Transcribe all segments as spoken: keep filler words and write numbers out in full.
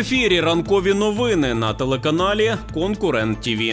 ефірі ранкові новини на телеканалі «Конкурент ТІВІ».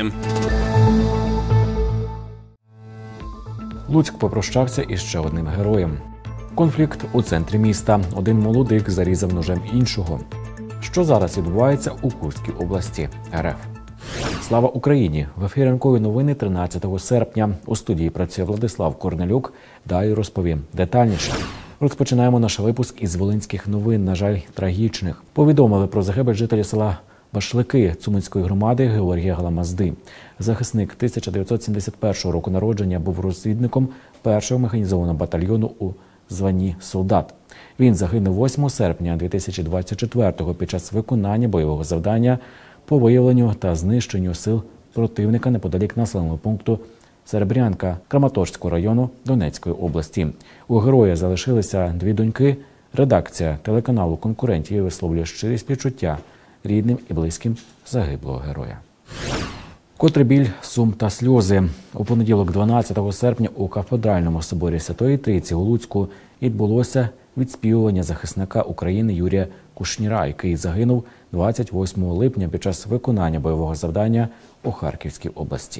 Луцьк попрощався із ще одним героєм. Конфлікт у центрі міста. Один молодик зарізав ножем іншого. Що зараз відбувається у Курській області РФ? Слава Україні! В ефірі ранкові новини тринадцятого серпня. У студії працює Владислав Корнелюк. Далі розповім детальніше. Розпочинаємо наш випуск із волинських новин, на жаль, трагічних. Повідомили про загибель жителя села Башлики Цуманської громади Георгія Галамазди. Захисник тисяча дев'ятсот сімдесят першого року народження, був розвідником першого механізованого батальйону у званні солдат. Він загинув восьмого серпня дві тисячі двадцять четвертого під час виконання бойового завдання по виявленню та знищенню сил противника неподалік населеного пункту Серебрянка Краматорського району Донецької області. У героя залишилися дві доньки. Редакція телеканалу «Конкурентів» висловлює щирі співчуття рідним і близьким загиблого героя. Котре біль, сум та сльози. У понеділок, дванадцятого серпня, у кафедральному соборі Святої Трійці у Луцьку відбулося відспівування захисника України Юрія Кушніра, який загинув двадцять восьмого липня під час виконання бойового завдання у Харківській області.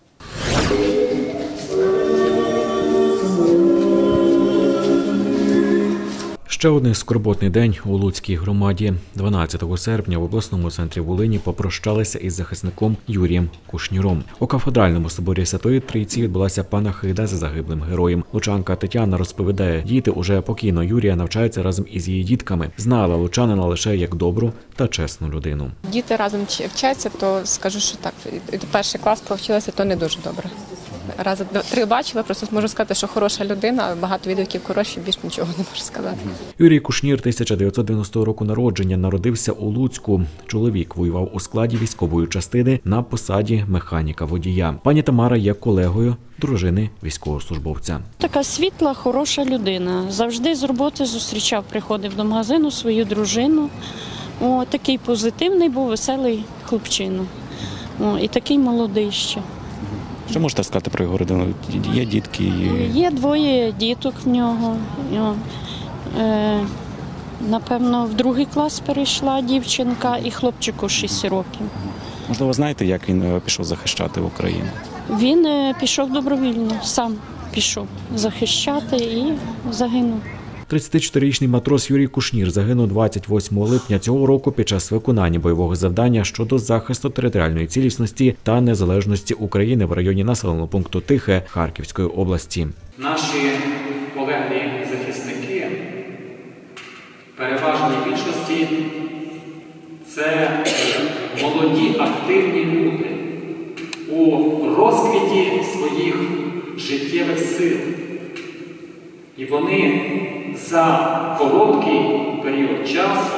Ще один скорботний день у Луцькій громаді. дванадцятого серпня в обласному центрі Волині попрощалися із захисником Юрієм Кушніром. У кафедральному соборі Святої Трійці відбулася панахида за загиблим героєм. Лучанка Тетяна розповідає, діти уже покійно Юрія навчаються разом із її дітками. Знала лучанина лише як добру та чесну людину. Діти разом вчаться, то скажу, що так, перший клас провчилася, то не дуже добре. Рази три бачила, просто можу сказати, що хороша людина, багато відгуків хороші, більш нічого не можу сказати. Юрій Кушнір тисяча дев'ятсот дев'яностого року народження, народився у Луцьку. Чоловік воював у складі військової частини на посаді механіка-водія. Пані Тамара є колегою дружини військовослужбовця. Така світла, хороша людина. Завжди з роботи зустрічав, приходив до магазину свою дружину. О, такий позитивний був, веселий хлопчина. О, і такий молодий ще. Що можете сказати про його родину? Є дітки? Є двоє діток в нього. Е, напевно, в другий клас перейшла дівчинка і хлопчику шість років. Можливо, знаєте, як він пішов захищати Україну? Він пішов добровільно, сам пішов захищати і загинув. тридцятичотирирічний матрос Юрій Кушнір загинув двадцять восьмого липня цього року під час виконання бойового завдання щодо захисту територіальної цілісності та незалежності України в районі населеного пункту Тихе Харківської області. Наші полеглі захисники в переважній більшості – це молоді, активні люди у розквіті своїх життєвих сил. І вони за короткий період часу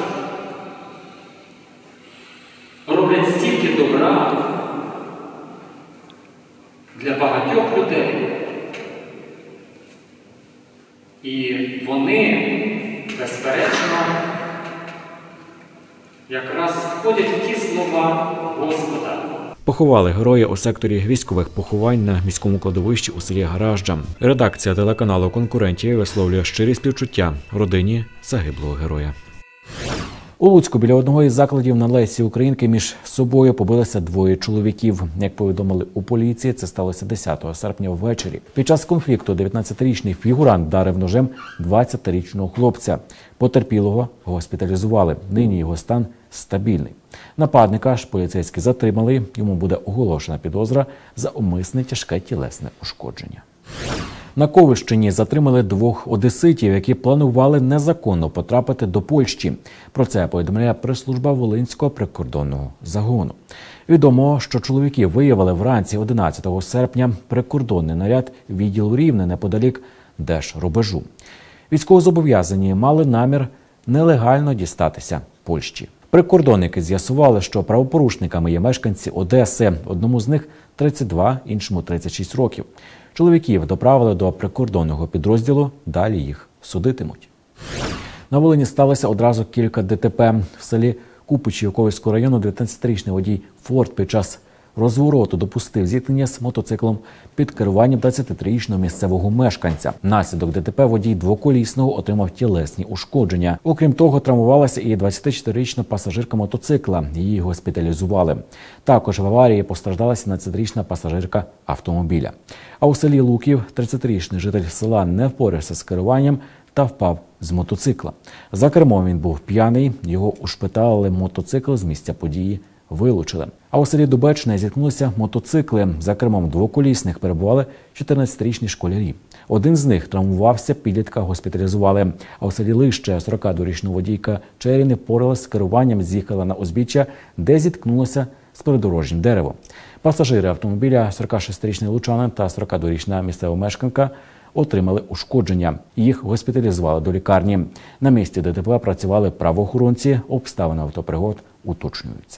роблять стільки добра для багатьох людей. І вони, безперечно, якраз входять в ті слова Господа. Поховали героя у секторі військових поховань на міському кладовищі у селі Гаражджа. Редакція телеканалу «Конкурентів» висловлює щирі співчуття родині загиблого героя. У Луцьку біля одного із закладів на Лесі Українки між собою побилися двоє чоловіків. Як повідомили у поліції, це сталося десятого серпня ввечері. Під час конфлікту дев'ятнадцятирічний фігурант вдарив ножем двадцятирічного хлопця. Потерпілого госпіталізували. Нині його стан стабільний. Нападника ж поліцейські затримали. Йому буде оголошена підозра за умисне тяжке тілесне ушкодження. На Ковищині затримали двох одеситів, які планували незаконно потрапити до Польщі. Про це повідомляє прес-служба Волинського прикордонного загону. Відомо, що чоловіки виявили вранці одинадцятого серпня прикордонний наряд відділу Рівне неподалік держрубежу. Військовозобов'язані мали намір нелегально дістатися Польщі. Прикордонники з'ясували, що правопорушниками є мешканці Одеси. Одному з них тридцять два, іншому тридцять шість років. Чоловіків доправили до прикордонного підрозділу, далі їх судитимуть. На Волині сталося одразу кілька ДТП. В селі Купичі Ковельського району дев'ятнадцятирічний водій «Форд» під час розвороту допустив зіткнення з мотоциклом під керуванням двадцятитрирічного місцевого мешканця. Внаслідок ДТП водій двоколісного отримав тілесні ушкодження. Окрім того, травмувалася і двадцятичотирирічна пасажирка мотоцикла. Її госпіталізували. Також в аварії постраждала сімнадцятирічна пасажирка автомобіля. А у селі Луків тридцятирічний житель села не впорався з керуванням та впав з мотоцикла. За кермом він був п'яний, його ушпиталили, мотоцикл з місця події вилучили. А у селі Дубечне зіткнулися мотоцикли. За кермом двоколісних перебували чотирнадцятирічні школярі. Один з них травмувався, підлітка госпіталізували. А у селі Лище сорокадворічна водійка Чері не впоралась з керуванням, з'їхала на узбіччя, де зіткнулася з придорожнім деревом. Пасажири автомобіля, сорокашестирічний лучанин та сорокадворічна місцева мешканка, отримали ушкодження. Їх госпіталізували до лікарні. На місці ДТП працювали правоохоронці, обставини автопригод уточнюються.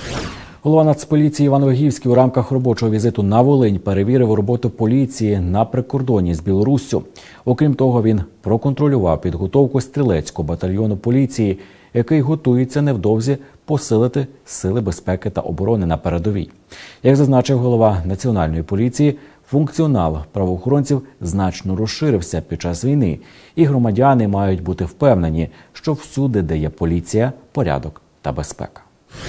Голова Нацполіції Іван Вигівський у рамках робочого візиту на Волинь перевірив роботу поліції на прикордонні з Білоруссю. Окрім того, він проконтролював підготовку стрілецького батальйону поліції, який готується невдовзі посилити сили безпеки та оборони на передовій. Як зазначив голова Національної поліції, функціонал правоохоронців значно розширився під час війни, і громадяни мають бути впевнені, що всюди, де є поліція, порядок та безпека.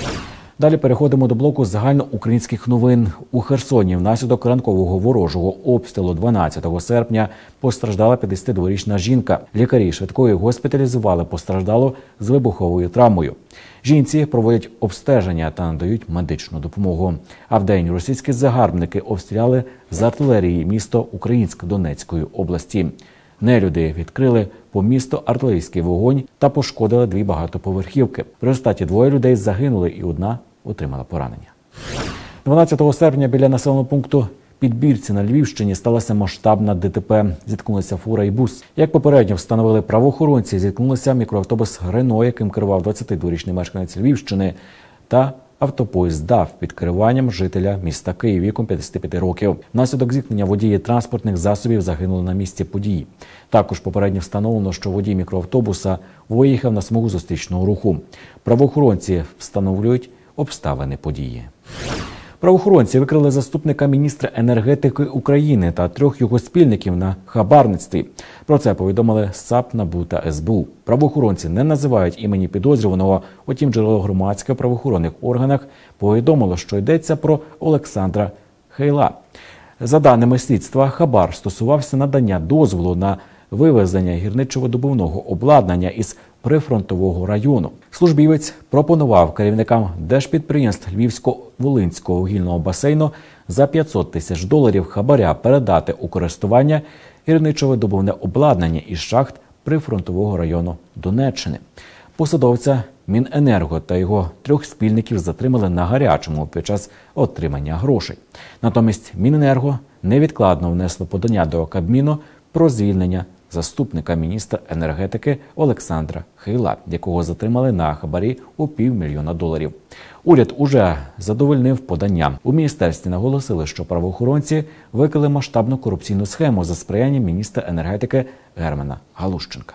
Далі переходимо до блоку загальноукраїнських новин. У Херсоні внаслідок ранкового ворожого обстрілу дванадцятого серпня постраждала п'ятдесятидворічна жінка. Лікарі швидкої госпіталізували постраждалу з вибуховою травмою. Жінці проводять обстеження та надають медичну допомогу. А вдень російські загарбники обстріляли з артилерії місто Українськ Донецької області. Нелюди відкрили по місту артилерійський вогонь та пошкодили дві багатоповерхівки. В результаті двоє людей загинули і одна отримала поранення. дванадцятого серпня біля населеного пункту Підбірці на Львівщині сталася масштабна ДТП. Зіткнулися фура і бус. Як попередньо встановили правоохоронці, зіткнулися мікроавтобус «Рено», яким керував двадцятидворічний мешканець Львівщини, та автопоїзд «ДАФ» під керуванням жителя міста Київ віком п'ятдесят п'ять років. Внаслідок зіткнення водії транспортних засобів загинули на місці події. Також попередньо встановлено, що водій мікроавтобуса виїхав на смугу зустрічного руху. Правоохоронці встановлюють обставини події. Правоохоронці викрили заступника міністра енергетики України та трьох його спільників на хабарництві. Про це повідомили САП, НАБУ та ес бе у. Правоохоронці не називають імені підозрюваного, утім джерело громадське в правоохоронних органах повідомило, що йдеться про Олександра Хейла. За даними слідства, хабар стосувався надання дозволу на вивезення гірничо-видобувного обладнання із прифронтового району. Службівець пропонував керівникам держпідприємств Львівсько-Волинського вугільного басейну за п'ятсот тисяч доларів хабаря передати у користування гірничо-видобувне обладнання із шахт прифронтового району Донеччини. Посадовця Міненерго та його трьох спільників затримали на гарячому під час отримання грошей. Натомість Міненерго невідкладно внесло подання до Кабміну про звільнення заступника міністра енергетики Олександра Хейла, якого затримали на хабарі у півмільйона доларів. Уряд уже задовольнив подання. У міністерстві наголосили, що правоохоронці викрили масштабну корупційну схему за сприянням міністра енергетики Германа Галущенка.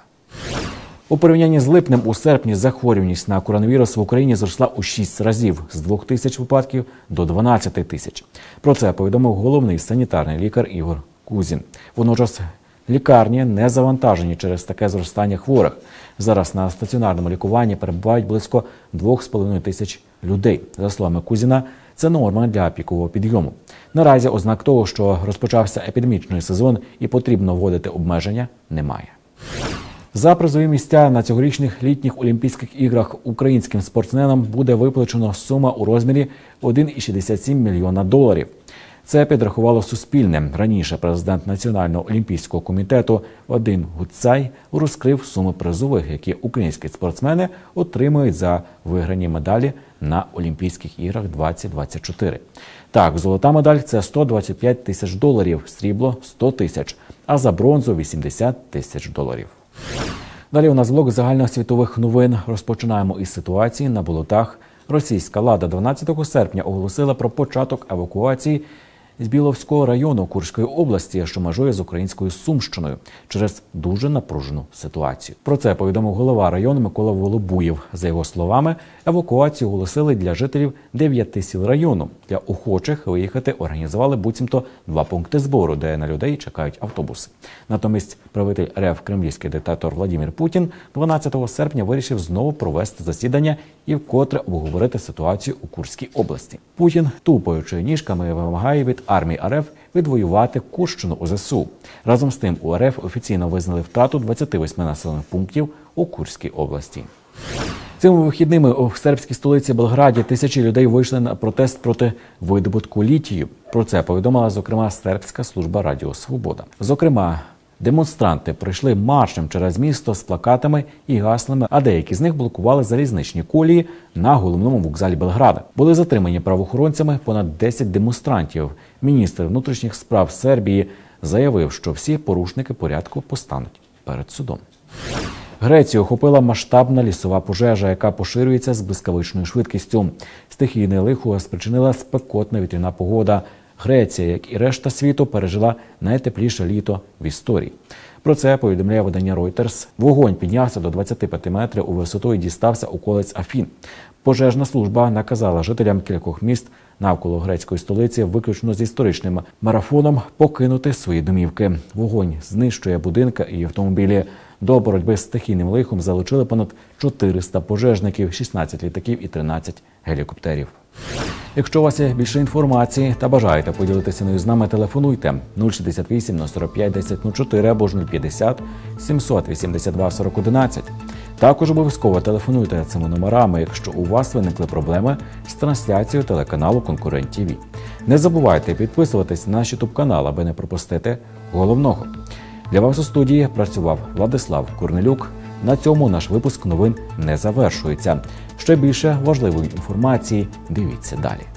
У порівнянні з липнем у серпні захворюваність на коронавірус в Україні зросла у шість разів – з двох тисяч випадків до дванадцяти тисяч. Про це повідомив головний санітарний лікар Ігор Кузін. Водночас лікарні не завантажені через таке зростання хворих. Зараз на стаціонарному лікуванні перебувають близько двох з половиною тисяч людей. За словами Кузіна, це норма для пікового підйому. Наразі ознак того, що розпочався епідемічний сезон і потрібно вводити обмеження, немає. За призові місця на цьогорічних літніх Олімпійських іграх українським спортсменам буде виплачено сума у розмірі один цілих шістдесят сім мільйона доларів. Це підрахувало Суспільне. Раніше президент Національного олімпійського комітету Вадим Гуцай розкрив суми призових, які українські спортсмени отримують за виграні медалі на Олімпійських іграх двадцять двадцять чотири. Так, золота медаль – це сто двадцять п'ять тисяч доларів, срібло – сто тисяч, а за бронзу – вісімдесят тисяч доларів. Далі у нас блок загальносвітових новин. Розпочинаємо із ситуації на болотах. Російська влада дванадцятого серпня оголосила про початок евакуації з Біловського району Курської області, що межує з українською Сумщиною, через дуже напружену ситуацію. Про це повідомив голова району Микола Волобуєв. За його словами, евакуацію оголосили для жителів дев'яти сіл району. Для охочих виїхати організували буцімто два пункти збору, де на людей чекають автобуси. Натомість правитель РФ, кремлівський диктатор Владимир Путін, дванадцятого серпня вирішив знову провести засідання і вкотре обговорити ситуацію у Курській області. Путін, тупаючи ніжками, вимагає від армії РФ відвоювати Курщину у ЗСУ. Разом з тим у РФ офіційно визнали втрату двадцяти восьми населених пунктів у Курській області. Цими вихідними у сербській столиці Белграді тисячі людей вийшли на протест проти видобутку літію. Про це повідомила, зокрема, сербська служба Радіо Свобода. Зокрема, демонстранти прийшли маршем через місто з плакатами і гаслами, а деякі з них блокували залізничні колії на головному вокзалі Белграда. Були затримані правоохоронцями понад десять демонстрантів. Міністр внутрішніх справ Сербії заявив, що всі порушники порядку постануть перед судом. Грецію охопила масштабна лісова пожежа, яка поширюється з блискавичною швидкістю. Стихійне лихо спричинила спекотна вітряна погода. Греція, як і решта світу, пережила найтепліше літо в історії. Про це повідомляє видання Reuters. Вогонь піднявся до двадцяти п'яти метрів у висоту і дістався околиць Афін. Пожежна служба наказала жителям кількох міст навколо грецької столиці виключно з історичним марафоном покинути свої домівки. Вогонь знищує будинки і автомобілі. До боротьби з стихійним лихом залучили понад чотириста пожежників, шістнадцять літаків і тринадцять гелікоптерів. Якщо у вас є більше інформації та бажаєте поділитися нею з нами, телефонуйте нуль шістдесят вісім нуль сорок п'ять десять нуль чотири або ж нуль п'ятдесят сімсот вісімдесят два сорок одинадцять. Також обов'язково телефонуйте цими номерами, якщо у вас виникли проблеми з трансляцією телеканалу «Конкурент ТІВІ». Не забувайте підписуватись на наш ютуб-канал, аби не пропустити головного. Для вас у студії працював Владислав Корнелюк. На цьому наш випуск новин не завершується. Ще більше важливої інформації дивіться далі.